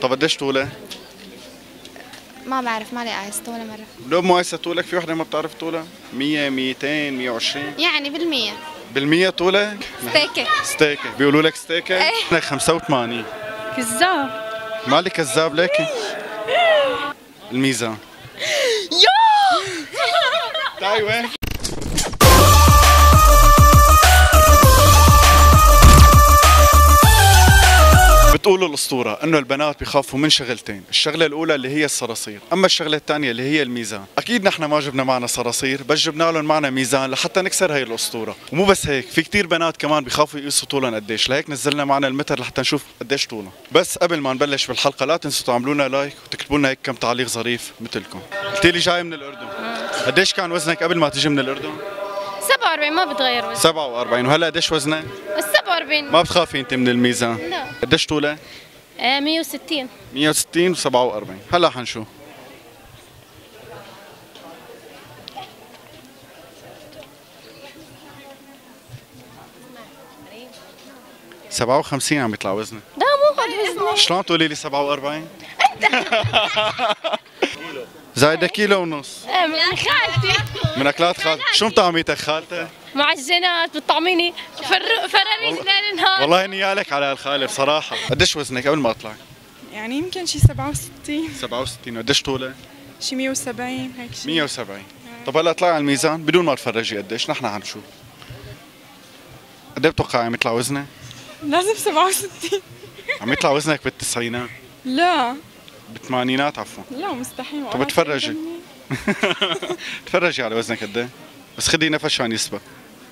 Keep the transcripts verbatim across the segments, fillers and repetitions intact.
طب قديش طولها؟ ما بعرف، مالي قايسته ولا مرة. لو مو قايسة طولك، في وحدة ما بتعرف طولها؟ مية، ميتين، مية وعشرين؟ يعني بالمية. بالمية طولك؟ ستيكة. ستيكة، بيقولوا لك ستيكة؟ ايه. لك خمسة وثمانين. كذاب. مالي كذاب ليكي؟ الميزان. يو تعي وين؟ بتقول الأسطورة إنه البنات بيخافوا من شغلتين، الشغلة الأولى اللي هي الصراصير، أما الشغلة الثانية اللي هي الميزان. أكيد نحن ما جبنا معنا صراصير، بس جبنا لهم معنا ميزان لحتى نكسر هي الأسطورة، ومو بس هيك، في كتير بنات كمان بيخافوا يقيسوا طولهم قديش، لهيك نزلنا معنا المتر لحتى نشوف قديش طولهم. بس قبل ما نبلش بالحلقة لا تنسوا تعملوا لنا لايك وتكتبوا لنا هيك كم تعليق ظريف مثلكم. قلت لي جاي من الأردن. قديش كان وزنك قبل ما تيجي من الأردن؟ سبعة وأربعين، ما بتغير وزن. سبعة وأربعين، وهلا قديش وزنك؟ سبعة وأربعين. ما بتخافي أنت من الميزان؟ لا. قديش طولك؟ آه مية وستين. مية وستين وسبعة وأربعين، هلا حنشوف. سبعة وخمسين عم يطلع وزنك. لا مو قد وزني. شلون تقولي لي سبعة وأربعين؟ زايدة كيلو ونص. آه من خالتي. من أكلات خالتك، شو مطعميتك خالتك؟ معجنات بتطعميني فر... فراريج ليل نهار. والله نيالك على الخالة بصراحة. قديش وزنك قبل ما أطلع؟ يعني يمكن شي سبعة وستين، سبعة وستين، وقديش طولك؟ شي مية وسبعين هيك شي. مية وسبعين. طب هلا اطلعي على الميزان بدون ما تفرجي قديش، نحن حنشوف. قد ايه بتوقعي عم يطلع وزنك؟ لازم سبعة وستين. عم يطلع وزنك بالتسعينات. لا بالثمانينات عفوا. لا مستحيل. طب تفرجي. تفرجي على وزنك قد ايه؟ بس خدي نفس عشان يثبت.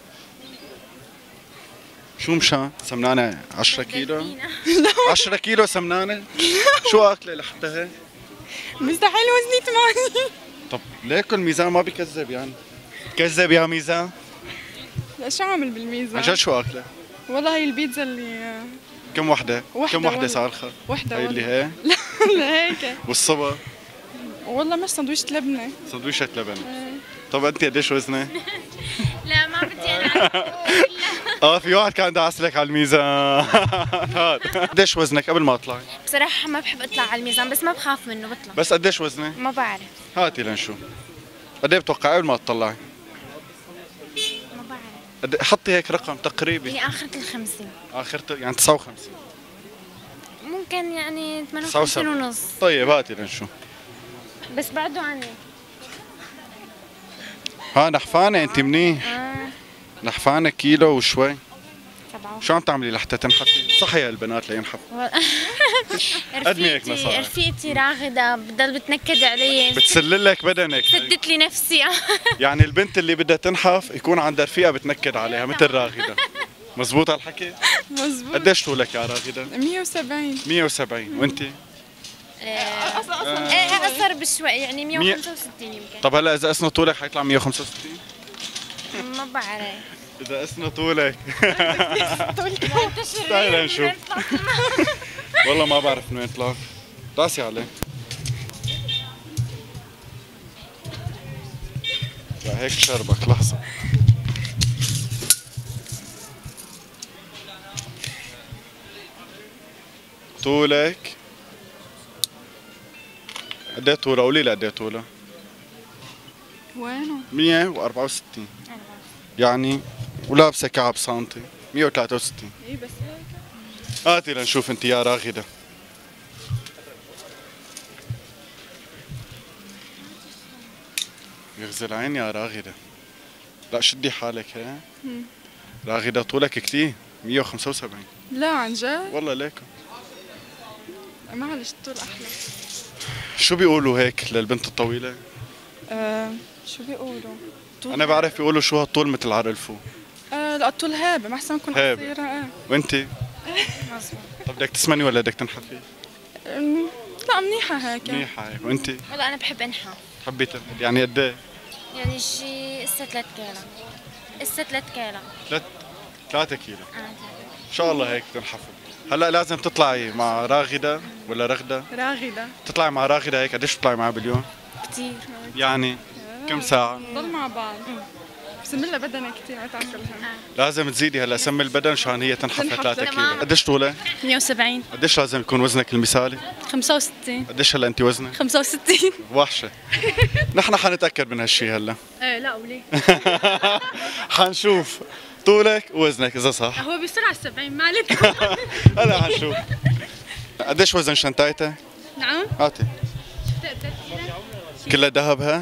شو مشان؟ سمنانة عشرة كيلو؟ عشرة كيلو سمنانة؟ شو اكله لحتى هيك؟ مستحيل وزني ثمانين. طب ليك الميزان ما بيكذب يعني؟ كذب يا ميزان؟ لا شو عامل بالميزان؟ عن جد شو اكله؟ والله هي البيتزا اللي كم وحدة؟ وحدة كم وحدة والله. صارخة؟ وحدة هي والله. اللي هي؟ لا هيك. والصبا؟ والله مش سندويشة لبنة. سندويشة لبن. طب انت قديش وزنك؟ لا ما بدي انا. اه في واحد كان داعس لك على الميزان. هاد قديش وزنك قبل ما اطلع؟ بصراحة ما بحب اطلع على الميزان، بس ما بخاف منه بطلع. بس قديش وزنك؟ ما بعرف. هاتي لنشوف. قد ايه بتوقعي قبل ما تطلعي؟ ما بعرف. قد إيه- حطي هيك رقم تقريبي. هي آخرة الخمسين. اخرته يعني تسعة وخمسين. ممكن يعني ثمانية تسعة وخمسين وسبعين. ونص. طيب هاتي لنشوف. بس بعده عني. ها نحفانة انت منيح. آه. نحفانة كيلو وشوي. سبعة. شو عم تعملي لحتى تنحفي؟ صحي البنات لينحفوا. قدمي هيك رفيقتي نصائح. رفيقتي راغدة بتضل بتنكد علي. بتسللك بدنك. سدت لي نفسي. يعني البنت اللي بدها تنحف يكون عندها رفيقة بتنكد عليها مثل راغدة. مزبوط هالحكي؟ مزبوط. قديش طولك يا راغدة؟ مية وسبعين. مية وسبعين، وانت؟ اصلا اصلا ايه اقصر بشوي يعني مية وخمسة وستين يمكن. طب هلا اذا قسنا طولك حيطلع مية وخمسة وستين؟ ما بعرف. اذا قسنا طولك تشري تعالي نشوف. والله ما بعرف من وين طلع. راسي عليه. لا هيك شربك لحظة. طولك قد ايه طوله؟ قولي لي قد ايه طوله؟ وينه؟ مية وأربعة وستين. يعني ولابسه كعب سنتي مية وثلاثة وستين. اي بس هيك. هاتي لنشوف انت يا راغده. يغزل عين يا راغده. لا شدي حالك هي. راغده طولك كثير مية وخمسة وسبعين. لا عن جد؟ والله ليك. معلش الطول احلى. شو بيقولوا هيك للبنت الطويله؟ آه شو بيقولوا؟ طول انا بعرف بيقولوا شو هالطول مثل عرلفو. آه لا الطول هابه، ما احسن نكون هابة. قصيره. اه وانت؟ مظبوط. طب بدك تسمني ولا بدك تنحفي؟ أم، لا منيحه هيك. منيحه هيك، وانت؟ والله انا بحب انحف. تحبي تنحفي يعني قد ايه؟ يعني شي اسا ثلاث كيلو. اسا ثلاث كيلو. ثلاث ثلاثة كيلو. اه ان شاء الله هيك تنحفوا. هلا لازم تطلعي مع راغده ولا رغده؟ راغده. تطلعي مع راغده هيك قديش بتطلعي معها باليوم؟ كثير. يعني كم ساعة؟ نضل مع بعض. سملها بدنا كثير ما تعقلها. لازم تزيدي هلا سم البدن مشان هي تنحف تنحف ثلاثة تمام. كيلو. قديش طولك؟ مية وسبعين. قديش لازم يكون وزنك المثالي؟ خمسة وستين. قديش هلا انت وزنك؟ خمسة وستين. وحشه. نحن حنتاكد من هالشيء هلا. ايه لا وليه؟ حنشوف طولك ووزنك اذا صح. هو بسرعة السبعين مالك. هلا حنشوف. قديش وزن شنطايتك؟ نعم. هاتي. كلها ذهب ها؟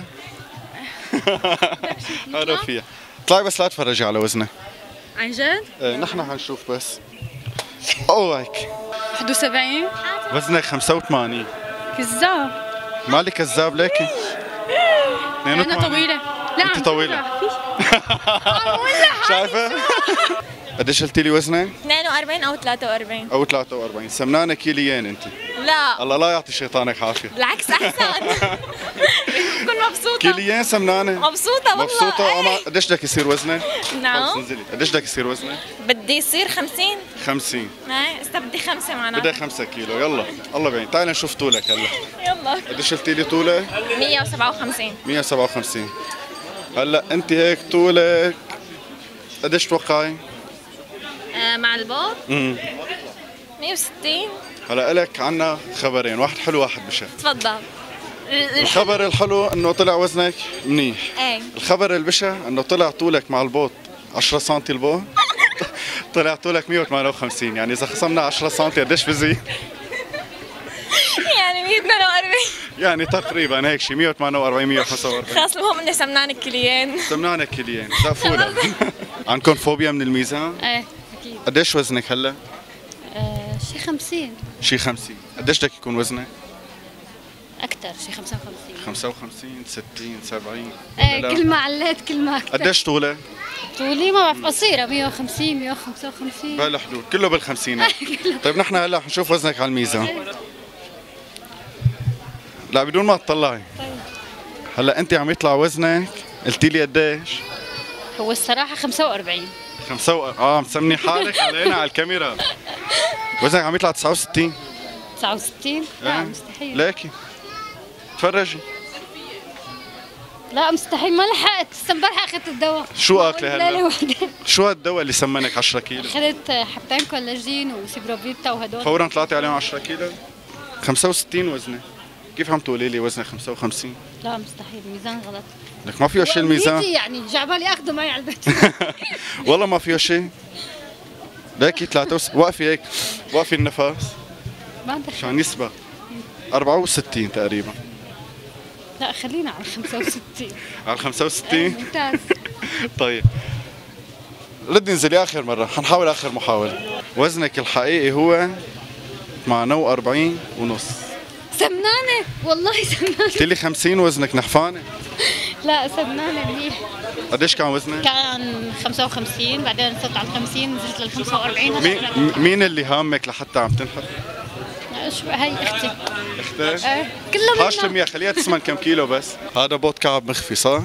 حلو فيها. طلعي بس لا تفرجي على وزنك. عن جد؟ ايه نحن حنشوف بس. اوك. واحد وسبعين. وزنك خمسة وثمانين. كذاب. مالك كذاب ليكي؟ انا طويلة. لا انت عم طويلة. شايفة؟ قديش قلتي لي وزنك؟ اثنين وأربعين أو ثلاثة وأربعين. او ثلاثة وأربعين، سمنانة كيليين انت. لا الله لا يعطي شيطانك عافية. بالعكس أحسن. بكون مبسوطة. كيليين سمنانة. مبسوطة والله. مبسوطة. أما قديش بدك يصير وزنك؟ خلص نعم. انزلي، قديش بدك يصير وزنك؟ بدي يصير خمسين. خمسين. ايه هسه بدي خمسة معناته. بدك خمسة كيلو، يلا الله بعين، تعالي نشوف طولك هلا. يلا. قديش قلتي لي طولك؟ مية وسبعة وخمسين. مية وسبعة وخمسين. هلا انت هيك طولك قديش توقعي؟ آه مع البوط امم مية وستين. هلا لك عنا خبرين، واحد حلو واحد بشع. تفضل. الخبر الحلو انه طلع وزنك منيح. ايه. الخبر البشع انه طلع طولك مع البوط عشرة سنتي البوط. طلع طولك مية وثمانية وخمسين، يعني اذا خصمنا عشرة سنتي قديش بزيد؟ يعني مية وثمانية وأربعين. يعني تقريبا هيك شيء مية وثمانية وأربعين مية وخمسة وأربعين. خلاص المهم اني سمنان كليين. سمنانة كيليين، زقفولة. عندكم فوبيا من الميزان؟ ايه اكيد. قديش وزنك هلا؟ آه شي خمسين. شي خمسين، قديش بدك يكون وزنك؟ أكثر شي خمسة وخمسين. خمسة وخمسين، ستين، سبعين. ايه كل ما عليت كل ما أكثر. قديش طولك؟ طولي ما بعرف قصيرة مية وخمسين مية وخمسة وخمسين. بهالحدود، كله بالخمسينات. طيب نحن هلا حنشوف وزنك على الميزان. لا بدون ما تطلعي. هلا انت عم يطلع وزنك قلتي لي قديش؟ هو الصراحة خمسة وأربعين. خمسة و... اه مسمني حالك علينا على الكاميرا. وزنك عم يطلع تسعة وستين. تسعة وستين؟ لا مستحيل. ليكي تفرجي. لا مستحيل ما لحقت، لسه امبارح اخذت الدواء. شو اكله هلا؟ ليلة وحدة. شو هالدواء اللي سمنك عشرة كيلو؟ اخذت حبتين كولاجين وسيبروفيتا وهدول. فورا طلعتي عليهم عشرة كيلو؟ خمسة وستين وزنك. كيف عم تقولي لي وزنك خمسة وخمسين؟ لا مستحيل، الميزان غلط. لك ما فيه شيء الميزان. يعني جعبالي اخذه معي على البيت. والله ما فيه شيء. ليكي ثلاثة وستين، وقفي هيك، وقفي النفس ما بدك. عشان يسبق. أربعة وستين تقريبا. لا خلينا على خمسة وستين. على خمسة وستين؟ ممتاز. طيب ردي انزلي اخر مرة، حنحاول اخر محاولة. وزنك الحقيقي هو ثمانية وأربعين ونص. سمنانة والله سمنانة. قلت لي خمسين وزنك نحفانة. لا سمنانة منيح. قديش كان وزنك؟ كان خمسة وخمسين بعدين صرت على خمسين نزلت لل خمسة وأربعين. مين مين اللي هامك لحتى عم تنحف؟ شو هي اختي. اختك؟ ايه كلها حاجة المياه خليها تسمن كم كيلو بس. هذا بوت كعب مخفي صح؟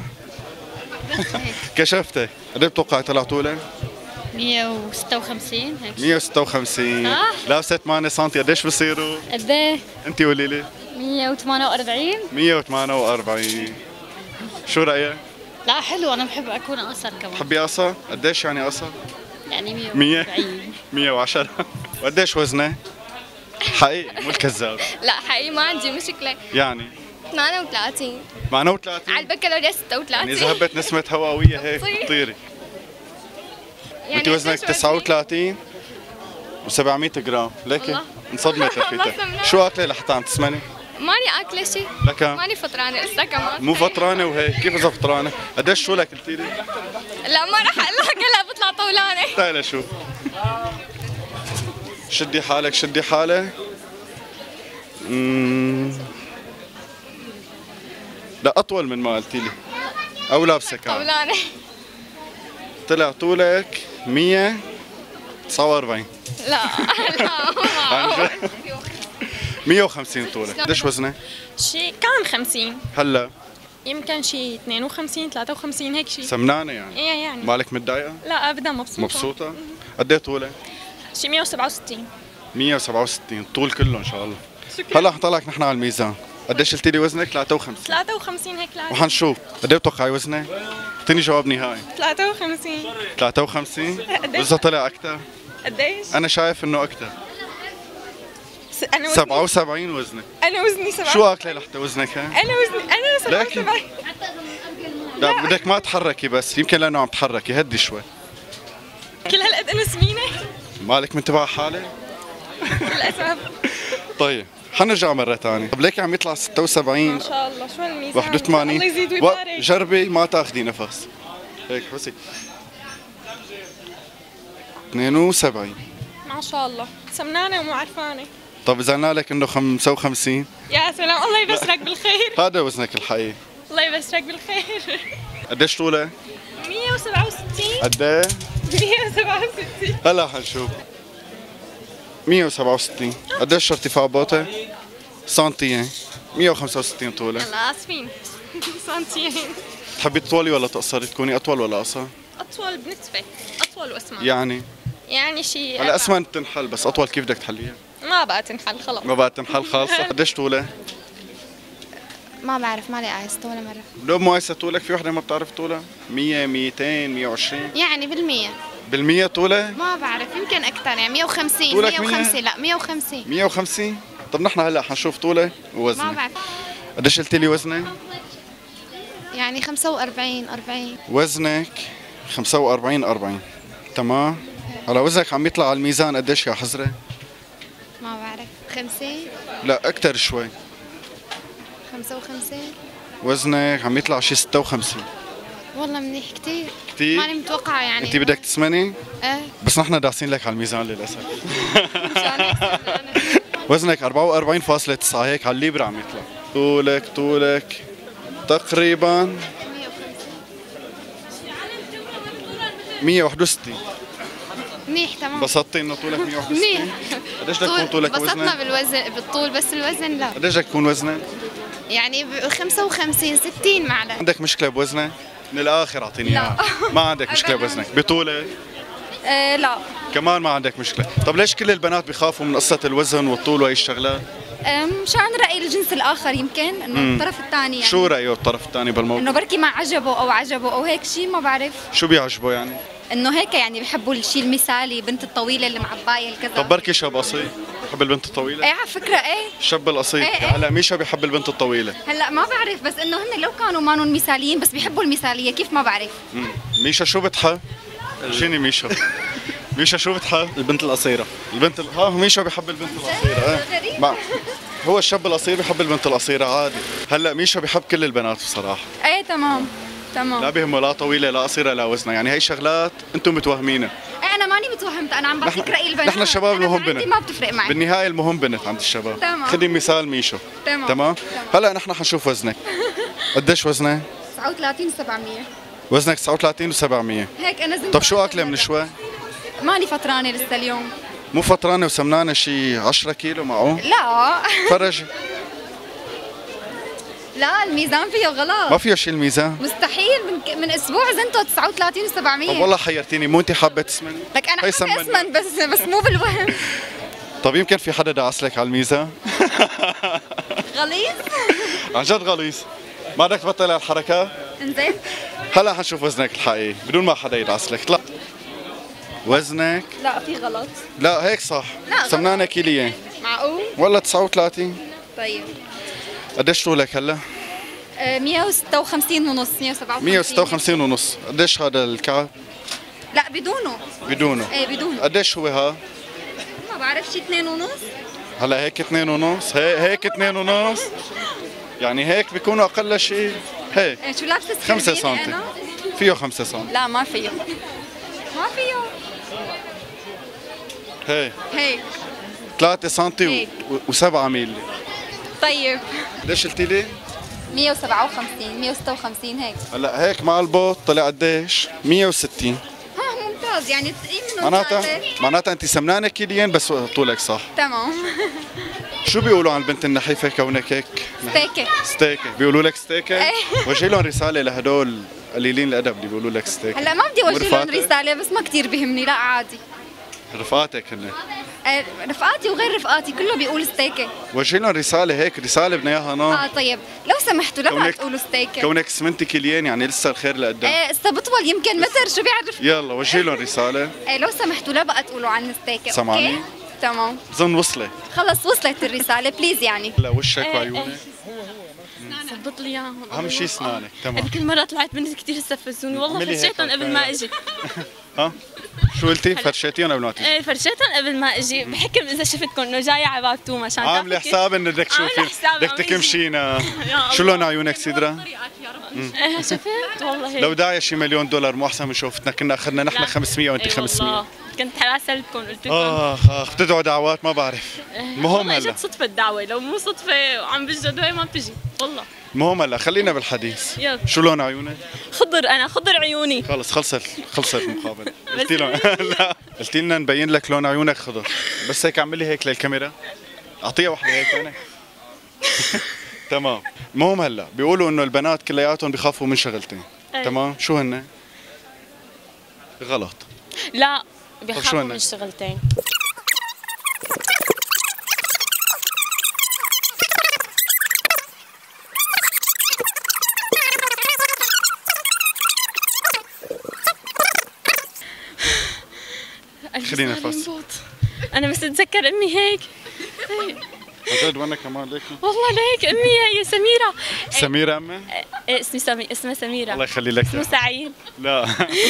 كشفتك. قد ايه بتوقعي طلع طولك؟ مية وستة وخمسين هيك. مية وستة وخمسين. صح؟ لابسة ثمانية سنتي قديش بصيروا؟ قد ايه؟ انت قولي لي. مية وثمانية وأربعين. مية وثمانية وأربعين. شو رأيك؟ لا حلو، انا بحب اكون اقصر كمان. بتحبي قصر؟ قديش يعني قصر؟ يعني مية مية؟ وأربعين. مية وعشرة. وقديش وزنك؟ حقيقي مو الكذاب. لا حقيقي ما عندي مشكلة. يعني ثمانية وثلاثين. ثمانية وثلاثين. على البكالوريا ستة يعني وثلاثين. إذا هبت نسمة هواوية هيك تصير. بتطيري. يعني انت وزنك قديش تسعة وثلاثين و700 جرام، ليكي والله. انصدمت والله رفيقتك. سمنانة. شو اكله لحتى عم تسمني؟ ماني اكله شيء. لكن ماني فطرانه لسه كمان. مو فطرانه وهيك، كيف اذا فطرانه؟ قديش طولك قلتي لي؟ لا ما رح اقول لك هلا بطلع طولانه. تعالي شوف. شدي حالك شدي حالك. مم. لا اطول من ما قلتي لي. او لابسه كعب. طولانه. طلع طولك مية وتسعة وأربعين. لا لا عن جد؟ مية وخمسين طولك. قديش وزنك؟ شيء كان خمسين. هلا يمكن شيء اثنين وخمسين ثلاثة وخمسين هيك شيء. سمنانه يعني؟ ايه يعني. مالك متضايقه؟ لا ابدا مبسوطه. مبسوطه؟ قد ايه طولك؟ شيء مية وسبعة وستين. مية وسبعة وستين، الطول كله ان شاء الله. هلا حنطلعك نحن على الميزان. قديش قلتي لي وزنك؟ ثلاثة وخمسين. ثلاثة وخمسين هيك لازم. وحنشوف قد ايه بتوقعي وزنك؟ اعطيني جواب نهائي. ثلاثة وخمسين. ثلاثة وخمسين؟ قديش؟ إذا طلع أكثر؟ قديش؟ أنا شايف إنه أكثر. س- انا وزني سبعة وسبعين وزنك. انا وزني سبعة. شو أكلة لحتى وزنك ها؟ انا وزني انا سبعة لكن- وسبعين. لا بدك ما تحركي بس يمكن لأنه عم تحركي هدي شوي. كل هالقد انا سمينة؟ مالك منتبه حالك؟ للاسف. طيب حنرجع مرة ثانية. طب ليك عم يطلع ستة وسبعين ما شاء الله شو هالميزان. واحد وثمانين. الله يزيد و- ويبارك. جربي ما تاخذي نفس. هيك حسي. اثنين وسبعين. ما شاء الله سمنانة ومو عرفانة. طب إذا قلنا لك إنه خمسة وخمسين يا سلام الله يبشرك بالخير. هذا وزنك الحقيقي. الله يبشرك بالخير. قديش طولك؟ مية وسبعة وستين. قد ايه؟ مية وسبعة وستين. هلا حنشوف. مية وسبعة وستين. قديش ارتفاع بوطه؟ سنتيين. مية وخمسة وستين طولك. يلا اسفين. سنتين. تحبي تطولي ولا تقصري؟ تكوني اطول ولا اقصر؟ اطول بنسبة. اطول واسمن. يعني يعني شيء هلا اسمن تنحل بس اطول كيف بدك تحليها؟ ما بقى تنحل خلص. ما بقى تنحل خالصة. قديش طولك؟ ما بعرف ما لي قايسته ولا مرة. لو مقايسة طولك في وحدة ما بتعرف طولها؟ مية، ميتين، مية وعشرين. يعني بالمية. بالمية طولك؟ ما بعرف يمكن أكثر يعني مية وخمسين. طولك مية مية؟ وخمسين لا مية وخمسين. مية وخمسين؟ طب نحن هلا حنشوف طولك ما ووزنك. بعرف. قديش قلتي لي وزنك؟ يعني خمسة وأربعين أربعين. وزنك خمسة وأربعين أربعين. تمام. هلا وزنك عم يطلع على الميزان قديش يا حزرة؟ ما بعرف. خمسين. لا أكثر شوي. خمسة وخمسين. وزنك عم يطلع شي ستة وخمسين. والله منيح كتير. كتير؟ ماني متوقعة يعني. انت بدك تسمني؟ ايه. بس نحن داسين لك على الميزان للاسف. مشان هيك سمنانة. وزنك أربعة وأربعين فاصلة تسعة هيك على الليبر عم يطلع. طولك طولك تقريبا مية وخمسين. مية وواحد وستين. منيح تمام. انبسطتي انه طولك مية وواحد منيح. وستين؟ قديش بدك يكون طول- طولك انبسطنا وزنك؟ بالوزن بالطول بس الوزن لا. قديش بدك يكون وزنك؟ يعني ب خمسة وخمسين ستين معلش. عندك مشكلة بوزنك؟ من الآخر أعطيني إياها. ما عندك مشكلة أبداً. بوزنك، بطولك؟ آه لا. كمان ما عندك مشكلة، طب ليش كل البنات بيخافوا من قصة الوزن والطول وهي الشغلات؟ مشان رأي الجنس الآخر يمكن إنه الطرف الثاني يعني شو رأيه الطرف الثاني بالموضوع؟ إنه بركي ما عجبه أو عجبه أو هيك شيء ما بعرف شو بيعجبه يعني؟ إنه هيك يعني بحبوا الشيء المثالي بنت الطويلة اللي معباية الكذا. طب بركي شاب قصير بحب البنت الطويلة؟ إيه على فكرة إيه الشاب القصير، إيه إيه. هلا ميشا بيحب البنت الطويلة. هلا ما بعرف بس إنه هن لو كانوا مانن مثاليين بس بيحبوا المثالية كيف ما بعرف. مم. ميشا شو بتحب؟ شيني ميشا. ميشا شو بتحب؟ البنت القصيرة. البنت ال... ها ميشا بيحب البنت القصيرة. ايه غريب. ما هو الشاب القصير بيحب البنت القصيرة عادي. هلا ميشا بيحب كل البنات بصراحة. إيه تمام لا تمام. بيهمه لا طويلة لا قصيرة لا وزنها، يعني هي شغلات انتم متوهمينها. إيه أنا ماني متوهمت أنا عم بعطيك رأي البنات. نحن الشباب أنا المهم عندي بنت. ما بتفرق معي. بالنهاية المهم بنت عند الشباب. تمام. خدي مثال ميشو. تمام. تمام؟ تمام. هلا نحن حنشوف وزنك. قديش وزنك؟ تسعة وثلاثين سبعمية. وزنك تسعة وثلاثين و700. هيك أنا زنت. طب شو أكلة من شوي؟ ماني فطرانة لسه اليوم. مو فطرانة وسمنانة شي عشرة كيلو معه؟ لا فرجي. لا الميزان فيه غلط. ما فيها شي الميزان. مستحيل من من اسبوع زنته تسعة وثلاثين طب و700. والله حيرتيني، مو انت حابة تسمني؟ لك انا هي حابه سمني. اسمن بس بس مو بالوهم. طب يمكن في حدا دعس لك على الميزان؟ غليظ. عن جد غليظ. ما بدك تبطل الحركات؟ انزين هلا حنشوف وزنك الحقيقي بدون ما حدا يدعس لك، اطلع. وزنك لا في غلط. لا هيك صح. لا، غلط. سمنانة كيليين. معقول. والله تسعة وثلاثين. طيب قديش طولك هلا؟ آه، مية وستة وخمسين ونص مية وسبعة وخمسين. مية وستة وخمسين ونص. قديش هذا الكعب؟ لا بدونه. بدونه. ايه بدونه. قديش هو ها؟ ما بعرف شي اثنين ونص. هلا هيك اثنين ونص، هي هيك اثنين ونص. يعني هيك بيكونوا اقل شيء هيك إيه شو لابسه خمسة سكربيني سنتي. أنا؟ فيه خمسة سنتي. لا ما فيه. ما فيه. هي هيك. ثلاثة سنتي هيك. و7 ميلي. طيب قديش قلتي لي؟ مية وسبعة وخمسين مية وستة وخمسين هيك. هلا هيك مع البوط طلع قديش؟ مية وستين. ها ممتاز يعني تقيم منه معناتها ثلاثة. معناتها انت سمنانه كيليين بس طولك صح. تمام. شو بيقولوا عن البنت النحيفه كونك هيك؟ ستيكة. ستيكه، بيقولوا لك ستيكه؟ إيه. وجه لهم رساله لهدول قليلين الادب اللي بيقولوا لك ستيكه. هلا ما بدي اوجه لهم ورفقاتك؟ رسالة بس ما كتير بيهمني لا عادي. رفقاتك هن. آه، رفقاتي وغير رفقاتي كله بيقول ستيكة. وجهي لهم رساله هيك، رساله بدنا اياها نار. اه طيب لو سمحتوا لا بقى كونك- تقولوا ستيكة. كونك سمنتي كليان يعني لسه الخير لقدام. ايه اسا بطول يمكن متر شو بيعرف. يلا وجهي لهم رساله. آه، لو سمحتوا لا بقى تقولوا عن ستيكة. سمعاني؟ أوكي؟ تمام بظن وصلت. خلص وصلت الرسالة بليز يعني. لا وشك وعيونك. ظبط لي اياهم. اهم شيء اسنانك. تمام. هذيك المرة طلعت بنت كثير استفزوني والله، اعملي هيك فرشيتهم قبل ما اجي. ها شو قلتي؟ فرشيتيهم قبل ما تيجي؟ ايه فرشيتهم قبل ما اجي، بحكم اذا شفتكم انه جايه على باب توما عشان عامله تاخذي- حساب انه بدك عاملة تشوفي، حساب بدك عم تكمشينا. يا شو الله. لون عيونك سيدرا؟ ايه شفت والله هيك. لو داعي شي مليون دولار مو احسن من شوفتنا، كنا اخذنا نحن لا. خمسمية وانت إيه خمسمية. والله. كنت راسلتكم قلت لكم اخ اخ بتدعوا دعوات ما بعرف. المهم والله هلا اجت صدفه الدعوه، لو مو صدفه وعم بجد هي ما بتجي والله. المهم هلا خلينا بالحديث. يلا. شو لون عيونك؟ خضر، انا خضر عيوني. خلص خلصت خلصت المقابله. قلتي لهم لا قلتي لنا نبين لك لون عيونك خضر، بس هيك اعملي هيك للكاميرا، اعطيها وحده هيك هنا. تمام. المهم هلا بيقولوا انه البنات كلياتهم بيخافوا من شغلتين. أي. تمام، شو هن؟ غلط. لا شو بيخافوا هن؟ من شغلتين. خلينا نفس. انا بس اتذكر امي هيك. عن جد وانا كمان ليك. والله ليك امي هي سميره. سميرة أمي؟ إيه اسمي سمي اسمها سميره. الله يخلي لك اسمه إياها. سعيد. لا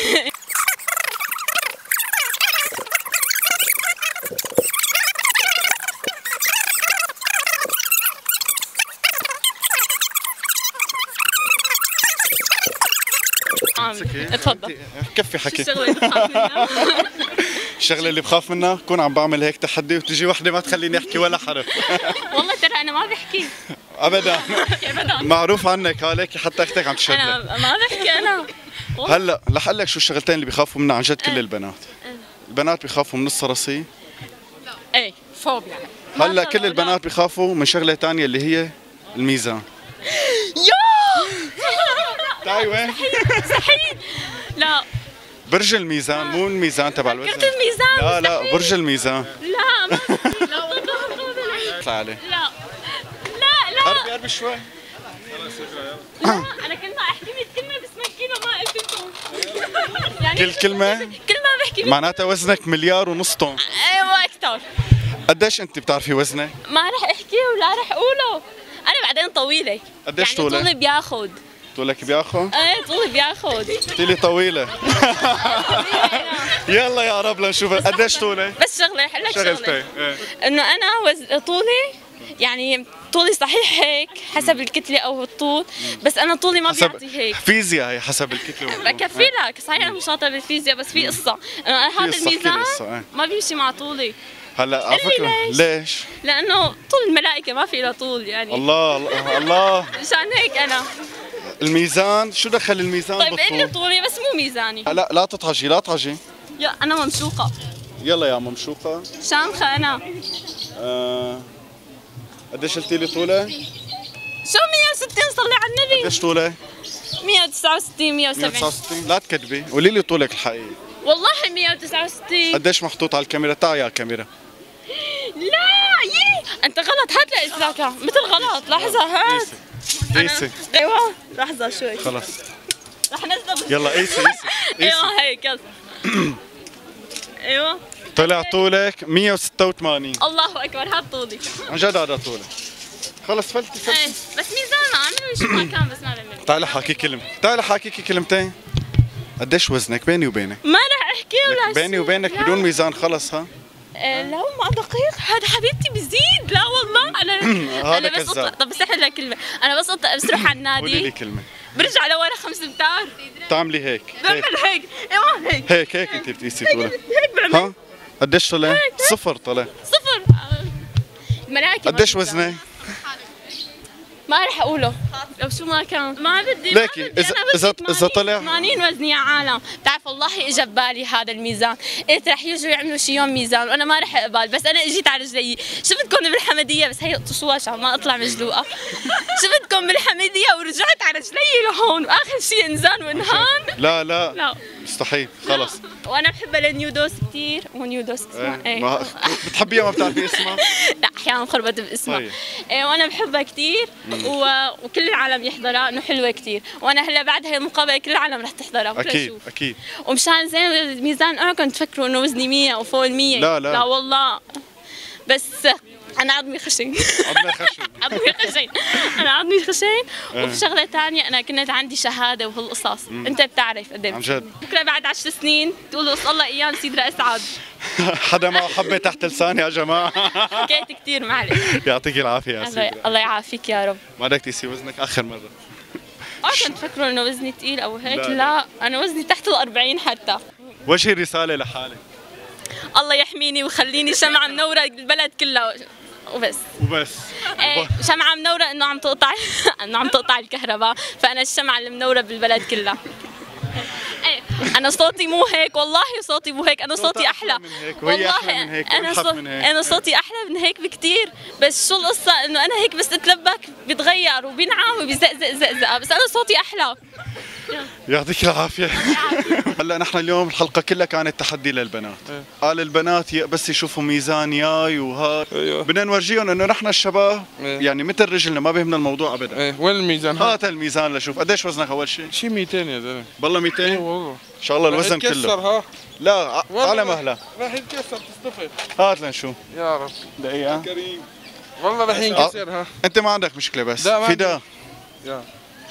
اتفضل. كفي حكي. الشغله اللي بخاف منها. الشغله اللي بخاف منها كون عم بعمل هيك تحدي وتجي وحده ما تخليني احكي ولا حرف. والله ترى انا ما بحكي ابدا. ابدا. معروف عنك هالك حتى اختك عم تشهد لك. انا ما بحكي انا والله. هلا رح اقول لك شو الشغلتين اللي بيخافوا منها عن جد كل البنات. البنات بيخافوا من الصراصير. ايه فوبيا. هلا كل البنات بيخافوا من شغله ثانيه اللي هي الميزان. يا تعي وين؟ مستحيل. لا برج الميزان، مو الميزان تبع الوزن. فكرت الميزان. لا لا مستحيل. برج الميزان. لا ما في. لا والله. اطلع عليه. لا لا لا قربي قربي شوي. لا انا كنت احكي مية كلمه بس ما كلمه ما قلت لكم. يعني كل كلمة؟ كل ما بحكي مية- معناتها وزنك مليار ونص طن. ايوه اكثر. قديش انت بتعرفي وزنك؟ ما رح احكيه ولا رح اقوله. انا بعدين طويله. قديش يعني طولك؟ طولي بياخذ. طولك بياخذ؟ ايه طولي بياخذ. قلت لي طويلة. يلا يا رب لنشوف قديش طولك؟ بس شغله رح اقول لك شغلتين شغله ايه. انه انا وز... طولي يعني طولي صحيح هيك حسب الكتله او الطول، بس انا طولي ما حسب بيعطي هيك. فيزياء هي حسب الكتلة والطول. بكفي لك صحيح انا مش شاطره بالفيزياء، بس في قصه انه انا هذا قصة، احكي لي الميزان قصة، ايه. ما بيمشي مع طولي، هلا على قل لي فكرة ليش؟ ليش؟ لانه طول الملائكه ما في له طول يعني. الله الله الله. مشان هيك انا. الميزان شو دخل الميزان طيب قل لي بالطول؟ طولي بس مو ميزاني. لا لا تطعجي لا تطعجي. يا انا ممشوقه. يلا يا ممشوقة. شامخه انا. آه، قديش قلتي لي طولك؟ شو مية وستين صلي على النبي. قديش طولك؟ مية وتسعة وستين مية مية وتسعة وسبعين. وستين. لا تكذبي، قولي لي طولك الحقيقي. والله مية وتسعة وستين. قديش محطوط على الكاميرا؟ تعي على الكاميرا. لا يي انت غلط، هات لي اسلاكها مثل غلط. لحظه هات. قيسي. ايوه لحظه شوي خلص رح نزل. يلا قيسي قيسي قيسي. ايوه هيك يلا. ايوه طلع طولك مية وستة وثمانين. الله اكبر هات طولي. عن جد هذا طولك. خلص فلتي ايه فلتي. بس ميزان عامل شو ما كان بس ما بعمل. تعالي حاكي كلمة، تعالي حاكيكي كلمتين. قديش وزنك بيني وبينك؟ ما رح احكي ولا بيني شيء. وبينك لا. بدون ميزان خلص ها؟ إيه، لا ما دقيق، هذا حبيبتي بزيد. لا والله انا هذا انا بس كذاب. أطلع- طب بس احلى كلمه، انا بس أطلع بس اروح على قولي لي النادي كلمة. برجع لورا خمس امتار بتعملي هيك هيك بعمل هيك. ايوه هيك هيك هيك انت بتقيسي طولك. هيك بعمل ها؟ قديش طلع؟ صفر طلع. صفر. الملائكه ما قديش بتقدر. وزنك؟ ما رح اقوله لو شو ما كان. ما بدي ليكي، ما بدي. إذا- أنا وزني إذا- إذا ثمانين طلع- ثمانين وزني يا عالم. بتعرف بتعرف والله اجى ببالي هذا الميزان، قلت رح يجوا يعملوا شي يوم ميزان وانا ما رح اقبل، بس انا اجيت على رجلي. شفتكم بالحمديه بس هي اطشوها عشان ما اطلع مجلوقه. شفتكم بالحمديه ورجعت على رجلي لهون، واخر شيء انزان وانهان. لا لا لا مستحيل خلص. وانا بحبها لنيودوس كثير، مو نيودوس اسمها ايه ايه. ما بتحبيها ما بتعرفي اسمها؟ لا احيانا خربت باسمها. طيب. إيه وانا بحبها كثير و... وكل العالم يحضرها انه حلوه كثير، وانا هلا بعد هاي المقابله كل العالم رح تحضرها. اكيد اكيد. ومشان زين الميزان انا كنت فكروا انه وزني مية او فوق ال مية. لا لا لا والله بس انا عظمي خشن. عظمي خشن. عظمي خشن. انا عظمي خشن. وفي شغله ثانيه انا كنت عندي شهاده وهالقصص، انت بتعرف قد ايه. عن جد. بكره بعد عشر سنين تقولوا اسال الله ايام سيدرا اسعد. حدا معه حبه تحت لساني يا جماعه. حكيت كثير معلش. يعطيك العافيه يا سيدي. الله يعافيك يا رب. ما بدك تقيسي وزنك اخر مره؟ اه كنت فكروا انه وزني ثقيل او هيك. لا, لا, لا انا وزني تحت ال أربعين حتى. وجهي رساله لحالك. الله يحميني ويخليني شمعة منورة البلد كلها وبس. وبس. ايه شمعة منورة انه عم تقطع انه عم تقطع الكهرباء، فانا الشمعة المنورة بالبلد كلها. ايه انا صوتي مو هيك، والله صوتي مو هيك، انا صوتي احلى. من هيك وهي احلى من هيك انا وأنحف صوت... من هيك. انا صوتي احلى من هيك بكثير، بس شو القصة انه انا هيك بس اتلبك بيتغير وبينعم وبيزقزق زقزقة، بس انا صوتي احلى. يعطيك العافية. هلا نحن اليوم الحلقة كلها كانت تحدي للبنات. قال البنات بس يشوفوا ميزان ياي وهاي. ايوه بدنا نورجيهم انه نحن الشباب يعني مثل رجلنا ما بيهمنا الموضوع ابدا. ايه وين الميزان؟ هات الميزان لشوف قديش وزنك اول شيء؟ شي مئتين يا زلمه. والله مئتين؟ ايه والله ان شاء الله الوزن رح يتكسر كله. ها. لا ع- والله على رح- مهله. راح يتكسر تصطفل. هات لنشوف. يا رب دقيقة. كريم والله راح ينكسر ها. انت ما عندك مشكلة بس لا، ما عندي. فداء. يا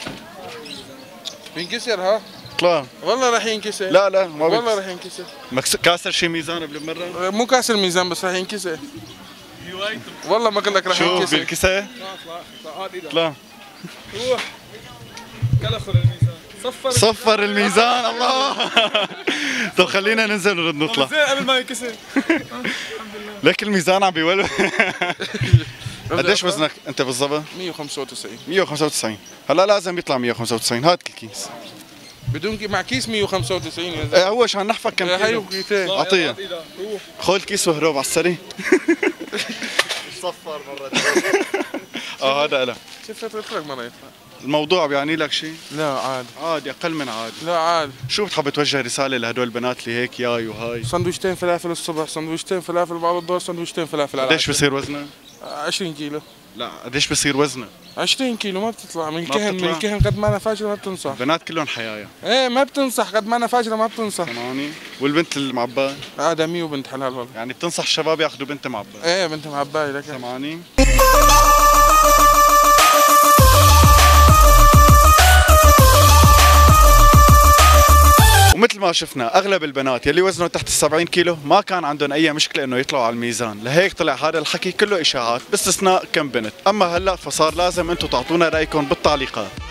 بينكسر ها. طلع. والله راح ينكسر. لا لا ما والله والله راح ينكسر. مكس... كاسر شي ميزان قبل مرة؟ مو كاسر الميزان بس راح ينكسر. والله ما قلت لك راح شو ينكسر. بالكساء؟ طلع. روح كلخر الميزان صفر صفر الميزان الله. طب خلينا ننزل ونرد نطلع. زين قبل ما ينكسر. ليك الميزان عم بيولع. قديش وزنك انت بالضبط؟ مئة وخمسة وتسعين مئة وخمسة وتسعين. هلا لازم يطلع مئة وخمسة وتسعين. هات الكيس. بدون كي مع كيس مئة وخمسة وتسعين يا ايه زلمه. هو عشان نحفك كم هي كيلو. وكيتين. اعطيه. روح خذ الكيس وهروب على السريع. صفر مرة. اه هذا لا. شفت قلت لك مرة يطلع. الموضوع بيعني لك شيء؟ لا عادي. عادي اقل من عادي. لا عادي. شو بتحب توجه رسالة لهدول البنات اللي هيك ياي وهاي؟ سندويشتين فلافل الصبح، سندويشتين فلافل بعد الظهر، سندويشتين فلافل على قديش العشاء. بصير وزنك؟ عشرين كيلو. لا قديش بصير وزنك؟ عشرين كيلو ما بتطلع من الكهن، من بتطلع؟ الكهن قد ما انا فاجره ما بتنصح. البنات كلهم حيايا. ايه ما بتنصح قد ما انا فاجره ما بتنصح. سمعاني؟ والبنت المعباة؟ آدمية وبنت حلال والله. يعني بتنصح الشباب ياخذوا بنت معباة. ايه بنت معباية لك. سمعاني؟ ومثل ما شفنا اغلب البنات يلي وزنهم تحت ال سبعين كيلو ما كان عندهم اي مشكله انه يطلعوا على الميزان، لهيك طلع هذا الحكي كله اشاعات باستثناء كم بنت، اما هلا فصار لازم انتم تعطونا رايكم بالتعليقات.